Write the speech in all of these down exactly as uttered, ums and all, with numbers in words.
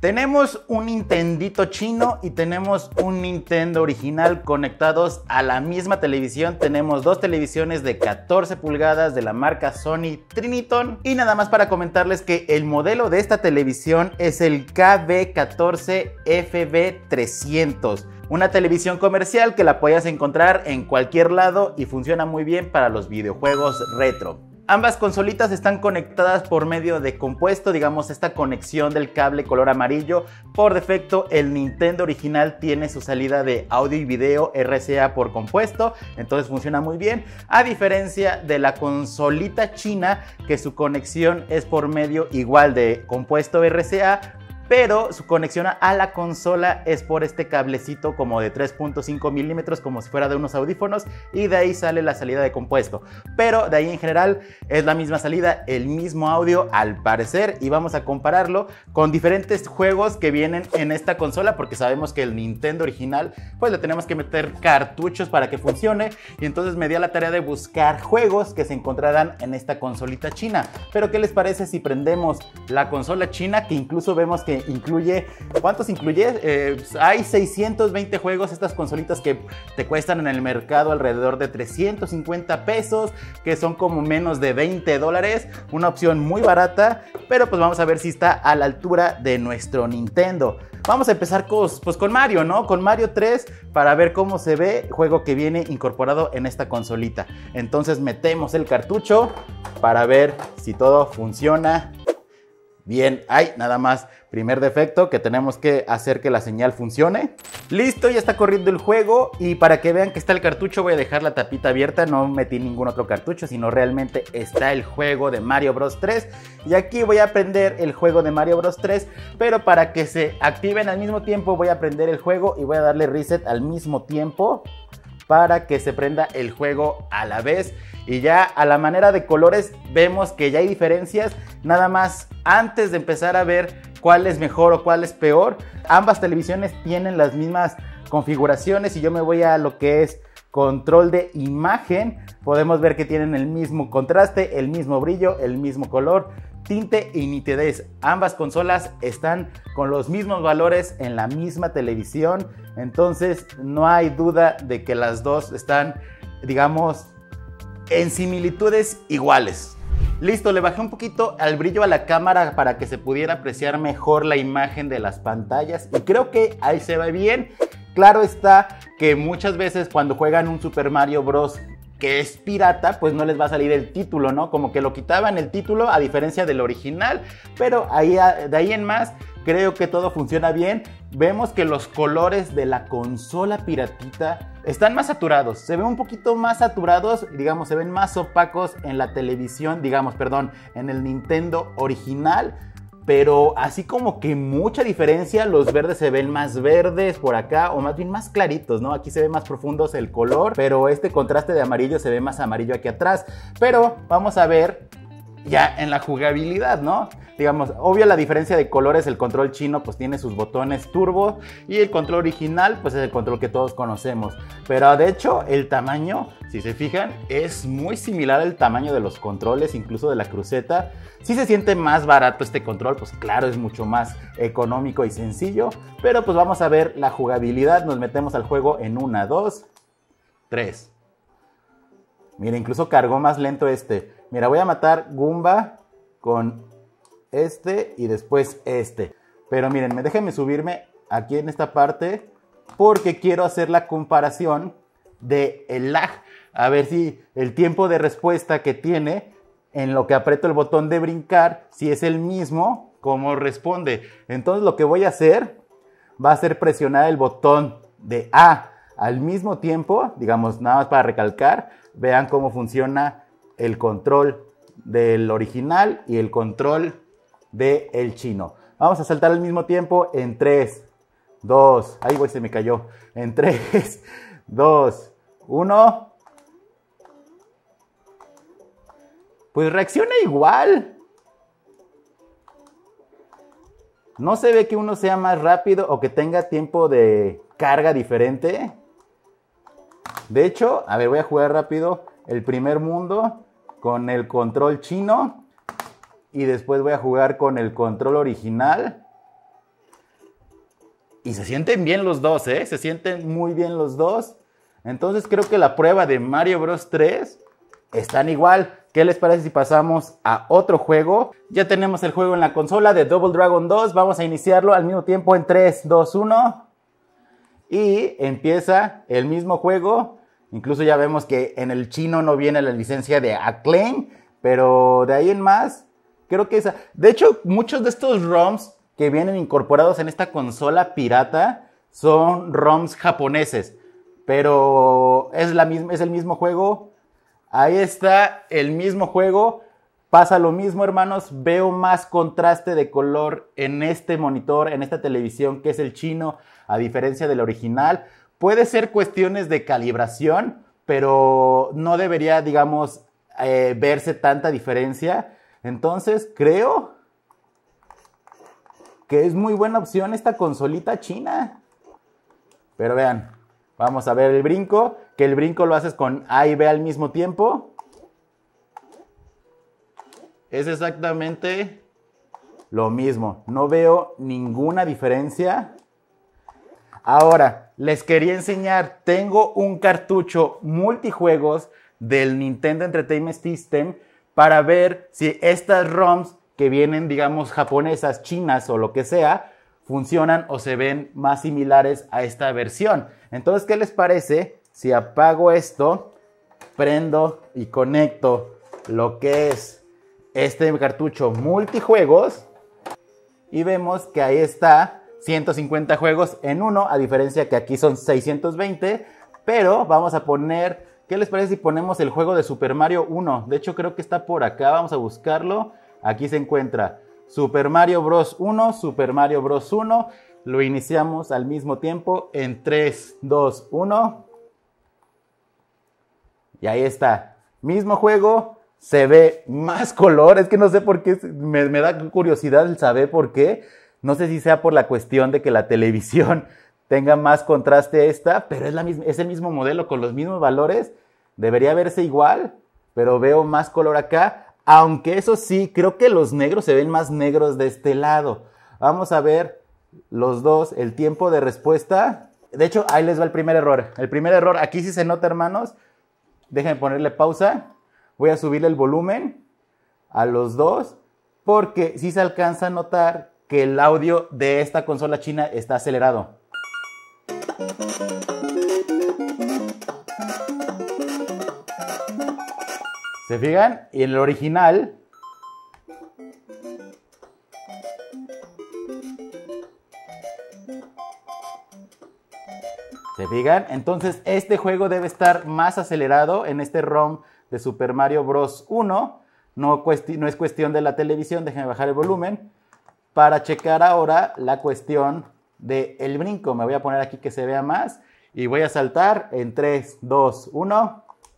Tenemos un Nintendito chino y tenemos un Nintendo original conectados a la misma televisión. Tenemos dos televisiones de catorce pulgadas de la marca Sony Triniton. Y nada más para comentarles que el modelo de esta televisión es el K B catorce F B trescientos. Una televisión comercial que la podías encontrar en cualquier lado y funciona muy bien para los videojuegos retro. Ambas consolitas están conectadas por medio de compuesto, digamos esta conexión del cable color amarillo. Por defecto el Nintendo original tiene su salida de audio y video R C A por compuesto, entonces funciona muy bien, a diferencia de la consolita china que su conexión es por medio igual de compuesto R C A, pero su conexión a la consola es por este cablecito como de tres punto cinco milímetros, como si fuera de unos audífonos, y de ahí sale la salida de compuesto. Pero de ahí en general es la misma salida, el mismo audio al parecer, y vamos a compararlo con diferentes juegos que vienen en esta consola, porque sabemos que el Nintendo original pues le tenemos que meter cartuchos para que funcione, y entonces me di a la tarea de buscar juegos que se encontrarán en esta consolita china. Pero ¿qué les parece si prendemos la consola china, que incluso vemos que incluye, ¿cuántos incluye? Eh, hay seiscientos veinte juegos, estas consolitas que te cuestan en el mercado alrededor de trescientos cincuenta pesos, que son como menos de veinte dólares, una opción muy barata, pero pues vamos a ver si está a la altura de nuestro Nintendo. Vamos a empezar con, pues con Mario, ¿no? Con Mario tres para ver cómo se ve, juego que viene incorporado en esta consolita. Entonces metemos el cartucho para ver si todo funciona bien. Hay nada más, primer defecto, que tenemos que hacer que la señal funcione. Listo, ya está corriendo el juego, y para que vean que está el cartucho voy a dejar la tapita abierta. No metí ningún otro cartucho, sino realmente está el juego de Mario Bros tres. Y aquí voy a prender el juego de Mario Bros tres, pero para que se activen al mismo tiempo voy a prender el juego y voy a darle reset al mismo tiempo para que se prenda el juego a la vez. Y ya a la manera de colores vemos que ya hay diferencias. Nada más, antes de empezar a ver cuál es mejor o cuál es peor, ambas televisiones tienen las mismas configuraciones, y yo me voy a lo que es control de imagen. Podemos ver que tienen el mismo contraste, el mismo brillo, el mismo color, tinte y nitidez. Ambas consolas están con los mismos valores en la misma televisión, entonces no hay duda de que las dos están, digamos, en similitudes iguales. Listo, le bajé un poquito al brillo a la cámara para que se pudiera apreciar mejor la imagen de las pantallas, y creo que ahí se ve bien. Claro está que muchas veces cuando juegan un Super Mario Bros. Que es pirata, pues no les va a salir el título, ¿no? Como que lo quitaban el título a diferencia del original, pero ahí, de ahí en más creo que todo funciona bien. Vemos que los colores de la consola piratita están más saturados, se ven un poquito más saturados, digamos, se ven más opacos en la televisión, digamos, perdón, en el Nintendo original. Pero así como que mucha diferencia, los verdes se ven más verdes por acá, o más bien más claritos, ¿no? Aquí se ve más profundos el color, pero este contraste de amarillo se ve más amarillo aquí atrás. Pero vamos a ver ya en la jugabilidad, ¿no? Digamos, obvio la diferencia de colores, el control chino pues tiene sus botones turbo, y el control original pues es el control que todos conocemos. Pero de hecho el tamaño, si se fijan, es muy similar al tamaño de los controles, incluso de la cruceta. Sí se siente más barato este control, pues claro, es mucho más económico y sencillo. Pero pues vamos a ver la jugabilidad, nos metemos al juego en una, dos, tres. Mira, incluso cargó más lento este. Mira, voy a matar Goomba con este y después este. Pero miren, déjenme subirme aquí en esta parte porque quiero hacer la comparación de el lag. A ver si el tiempo de respuesta que tiene en lo que aprieto el botón de brincar, si es el mismo como responde. Entonces lo que voy a hacer va a ser presionar el botón de A al mismo tiempo, digamos, nada más para recalcar. Vean cómo funciona el control del original y el control del chino. Vamos a saltar al mismo tiempo en tres, dos, ahí güey, se me cayó. En tres, dos, uno. Pues reacciona igual. No se ve que uno sea más rápido o que tenga tiempo de carga diferente. De hecho, a ver, voy a jugar rápido el primer mundo con el control chino y después voy a jugar con el control original. Y se sienten bien los dos, ¿eh? Se sienten muy bien los dos. Entonces creo que la prueba de Mario Bros tres están igual. ¿Qué les parece si pasamos a otro juego? Ya tenemos el juego en la consola de Double Dragon dos. Vamos a iniciarlo al mismo tiempo en tres, dos, uno. Y empieza el mismo juego. Incluso ya vemos que en el chino no viene la licencia de Acclaim. Pero de ahí en más, creo que esa... De hecho, muchos de estos ROMs que vienen incorporados en esta consola pirata son ROMs japoneses. Pero es, la misma, es el mismo juego. Ahí está el mismo juego. Pasa lo mismo, hermanos. Veo más contraste de color en este monitor, en esta televisión que es el chino, a diferencia del original. Puede ser cuestiones de calibración, pero no debería, digamos, eh, verse tanta diferencia. Entonces, creo que es muy buena opción esta consolita china. Pero vean, vamos a ver el brinco, que el brinco lo haces con A y B al mismo tiempo. Es exactamente lo mismo, no veo ninguna diferencia. Ahora, les quería enseñar, tengo un cartucho multijuegos del Nintendo Entertainment System para ver si estas ROMs que vienen, digamos, japonesas, chinas o lo que sea, funcionan o se ven más similares a esta versión. Entonces, ¿qué les parece si apago esto, prendo y conecto lo que es este cartucho multijuegos y vemos que ahí está ciento cincuenta juegos en uno, a diferencia que aquí son seiscientos veinte, pero vamos a poner, ¿qué les parece si ponemos el juego de Super Mario uno? De hecho, creo que está por acá, vamos a buscarlo. Aquí se encuentra Super Mario Bros. uno, Super Mario Bros. uno. Lo iniciamos al mismo tiempo en tres, dos, uno. Y ahí está. Mismo juego, se ve más color. Es que no sé por qué, me, me da curiosidad el saber por qué. No sé si sea por la cuestión de que la televisión tenga más contraste esta, pero es, la misma, es el mismo modelo con los mismos valores. Debería verse igual, pero veo más color acá. Aunque eso sí, creo que los negros se ven más negros de este lado. Vamos a ver los dos, el tiempo de respuesta. De hecho, ahí les va el primer error. El primer error, aquí sí se nota, hermanos. Déjenme ponerle pausa. Voy a subirle el volumen a los dos, porque sí se alcanza a notar que el audio de esta consola china está acelerado. ¿Se fijan? Y en el original ¿se fijan? Entonces este juego debe estar más acelerado en este ROM de Super Mario Bros. uno. No, no es cuestión de la televisión, déjenme bajar el volumen para checar ahora la cuestión del brinco. Me voy a poner aquí que se vea más y voy a saltar en tres, dos, uno.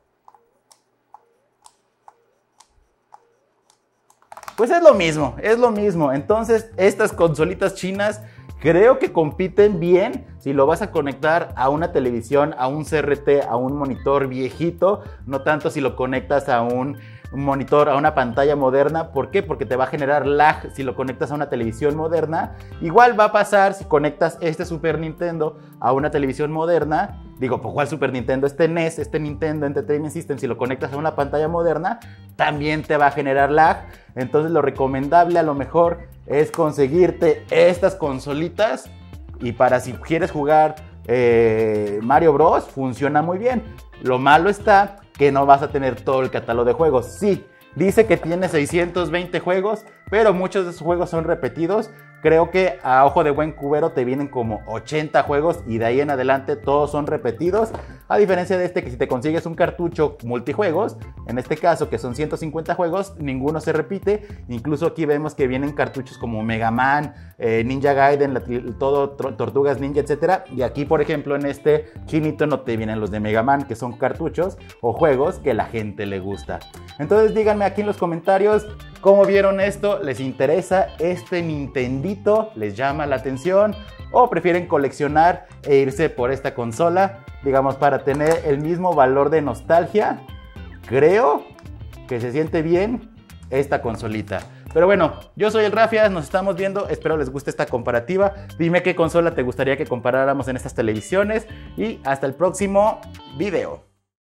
Pues es lo mismo, es lo mismo. Entonces, estas consolitas chinas creo que compiten bien si lo vas a conectar a una televisión, a un C R T, a un monitor viejito, no tanto si lo conectas a un monitor, a una pantalla moderna. ¿Por qué? Porque te va a generar lag si lo conectas a una televisión moderna. Igual va a pasar si conectas este Super Nintendo a una televisión moderna. Digo, pues ¿cuál Super Nintendo? Este N E S, este Nintendo Entertainment System, si lo conectas a una pantalla moderna, también te va a generar lag. Entonces lo recomendable a lo mejor es conseguirte estas consolitas y para si quieres jugar eh, Mario Bros. Funciona muy bien. Lo malo está que no vas a tener todo el catálogo de juegos. Sí, dice que tiene seiscientos veinte juegos, pero muchos de esos juegos son repetidos. Creo que a ojo de buen cubero te vienen como ochenta juegos y de ahí en adelante todos son repetidos. A diferencia de este, que si te consigues un cartucho multijuegos, en este caso que son ciento cincuenta juegos, ninguno se repite. Incluso aquí vemos que vienen cartuchos como Mega Man, eh, Ninja Gaiden, la, todo Tortugas Ninja, etcétera. Y aquí, por ejemplo, en este chinito no te vienen los de Mega Man, que son cartuchos o juegos que la gente le gusta. Entonces díganme aquí en los comentarios cómo vieron esto. ¿Les interesa este Nintendito? ¿Les llama la atención? ¿O prefieren coleccionar e irse por esta consola? Digamos, para tener el mismo valor de nostalgia. Creo que se siente bien esta consolita. Pero bueno, yo soy el Rafias, nos estamos viendo, espero les guste esta comparativa. Dime qué consola te gustaría que comparáramos en estas televisiones y hasta el próximo video.